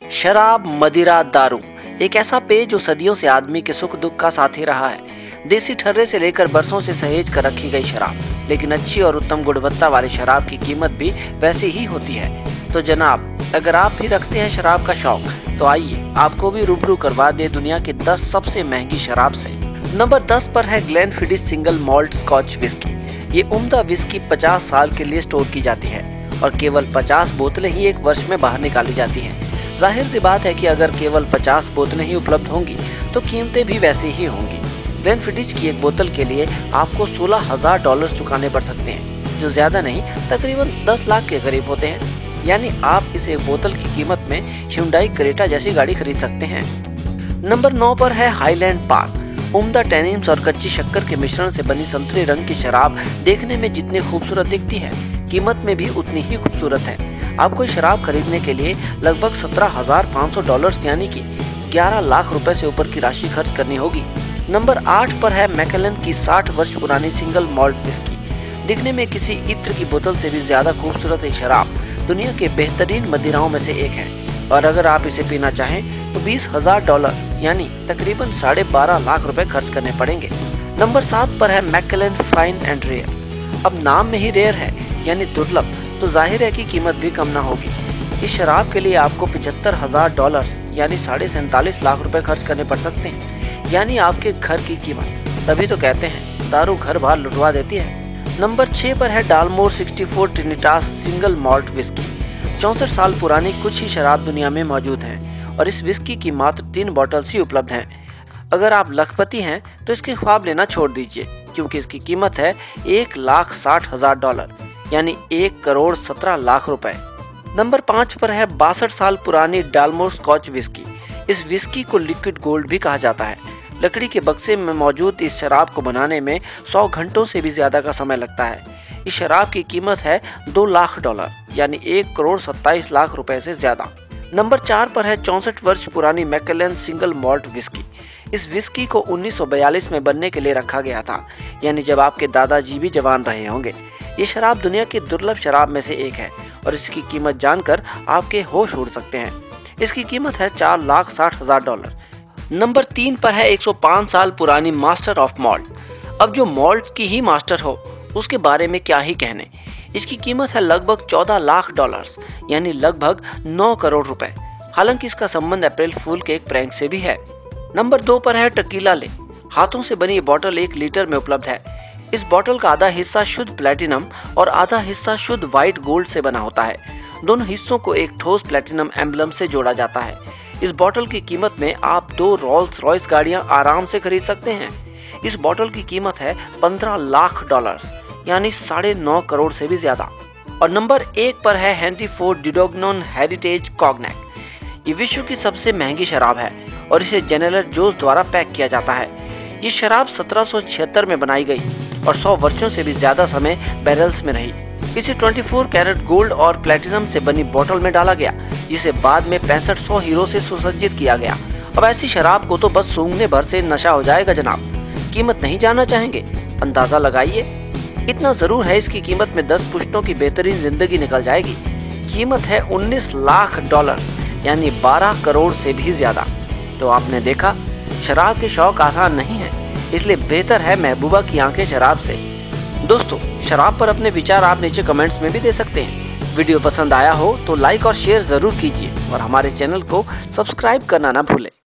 शराब, मदिरा, दारू एक ऐसा पेय जो सदियों से आदमी के सुख दुख का साथी रहा है। देसी ठर्रे से लेकर बरसों से सहेज कर रखी गई शराब, लेकिन अच्छी और उत्तम गुणवत्ता वाली शराब की कीमत भी वैसी ही होती है। तो जनाब, अगर आप भी रखते हैं शराब का शौक, तो आइए आपको भी रूबरू करवा दे दुनिया की 10 सबसे महंगी शराब से। नंबर 10 पर है Glenfiddich single malt scotch whisky. ये उम्दा विस्की 50 साल के लिए स्टोर की जाती है और केवल 50 बोतलें ही एक वर्ष में बाहर निकाली जाती हैं। जाहिर सी बात है कि अगर केवल 50 बोतलें ही उपलब्ध होंगी तो कीमतें भी वैसी ही होंगी। ग्लेनफिडिच की एक बोतल के लिए आपको $16,000 चुकाने पड़ सकते हैं, जो ज्यादा नहीं तकरीबन 10 लाख के करीब होते हैं। यानी आप इस एक बोतल की कीमत में Hyundai क्रेटा जैसी गाड़ी खरीद सकते हैं। नंबर 9 पर है हाईलैंड पार्क। उम्दा टैनिन्स और कच्ची शक्कर के मिश्रण से बनी संतरी रंग की शराब देखने में जितनी खूबसूरत दिखती है, कीमत में भी उतनी ही खूबसूरत है। आपको शराब खरीदने के लिए लगभग $17,500 यानी कि 11 लाख रुपए से ऊपर की राशि खर्च करनी होगी। नंबर 8 पर है मैकेलन की 60 वर्ष पुरानी सिंगल मॉल्ट विस्की। दिखने में किसी इत्र की बोतल से भी ज्यादा खूबसूरत ये शराब दुनिया के बेहतरीन मदिराओं में से एक है, और अगर आप इसे पीना चाहें तो $20,000 यानी तकरीबन 12.5 लाख रुपए खर्च करने पड़ेंगे। नंबर 7 पर है मैकेलन फाइन एंड रेयर। अब नाम में ही रेयर है यानी दुर्लभ, तो जाहिर है कि कीमत भी कम ना होगी। इस शराब के लिए आपको $75,000 यानी 47.5 लाख रुपए खर्च करने पड़ सकते हैं, यानी आपके घर की कीमत। तभी तो कहते हैं दारू घर बार लुटवा देती है। नंबर 6 पर है Dalmore 64 Trinitas single malt whisky. 64 साल पुरानी कुछ ही शराब दुनिया में मौजूद हैं और इस विस्की की मात्र 3 बॉटल्स ही उपलब्ध हैं। अगर आप लखपति हैं तो इसके ख्वाब लेना छोड़ दीजिए, क्योंकि इसकी कीमत है $1,60,000 यानी 1,17 लाख रुपए। नंबर 5 पर है 62 साल पुरानी डालमोर स्कॉच विस्की। इस विस्की को लिक्विड गोल्ड भी कहा जाता है। लकड़ी के बक्से में मौजूद इस शराब को बनाने में 100 घंटों से भी ज्यादा का समय लगता है। इस शराब की कीमत है $2 लाख यानी 1,27 लाख रुपए से ज्यादा। नंबर 4 पर है 64 वर्ष पुरानी मैकेलन सिंगल मॉल्ट विस्की। इस विस्की को 1942 में बनने के लिए रखा गया था, यानी जब आपके दादाजी भी जवान रहे होंगे। ये शराब दुनिया की दुर्लभ शराब में से एक है और इसकी कीमत जानकर आपके होश उड़ सकते हैं। इसकी कीमत है $4,60,000। नंबर 3 पर है 105 साल पुरानी मास्टर ऑफ मॉल्ट। अब जो मॉल्ट की ही मास्टर हो, उसके बारे में क्या ही कहने। इसकी कीमत है लगभग $14 लाख यानी लगभग 9 करोड़ रुपए। हालांकि इसका संबंध अप्रैल फूल के एक प्रैंक से भी है। नंबर 2 पर है टकीला ले। हाथों से बनी ये बोतल 1 लीटर में उपलब्ध है। इस बोतल का आधा हिस्सा शुद्ध प्लेटिनम और आधा हिस्सा शुद्ध व्हाइट गोल्ड से बना होता है। दोनों हिस्सों को एक ठोस प्लेटिनम एम्बलम से जोड़ा जाता है। इस बोतल की कीमत में आप 2 रोल्स रॉयस गाड़ियां आराम से खरीद सकते हैं। इस बोतल की कीमत है $15 लाख यानी 9.5 करोड़ से भी ज्यादा। और नंबर 1 पर है Henry Ford Dudognon heritage cognac. ये विश्व की सबसे महंगी शराब है और इसे जनरल जोस द्वारा पैक किया जाता है। ये शराब 1776 में बनाई गई और 100 वर्षों से भी ज्यादा समय बैरल्स में रही। इसे 24 कैरेट गोल्ड और प्लेटिनम से बनी बोतल में डाला गया, जिसे बाद में 6500 हीरो से सुसज्जित किया गया। अब ऐसी शराब को तो बस सूंघने भर से नशा हो जाएगा जनाब। कीमत नहीं जानना चाहेंगे? अंदाजा लगाइए। इतना जरूर है, इसकी कीमत में 10 पुश्तों की बेहतरीन जिंदगी निकल जाएगी। कीमत है $19 लाख यानी 12 करोड़ से भी ज्यादा। तो आपने देखा, शराब के शौक आसान नहीं है, इसलिए बेहतर है महबूबा की आंखें शराब से। दोस्तों, शराब पर अपने विचार आप नीचे कमेंट्स में भी दे सकते हैं। वीडियो पसंद आया हो तो लाइक और शेयर जरूर कीजिए और हमारे चैनल को सब्सक्राइब करना ना भूलें।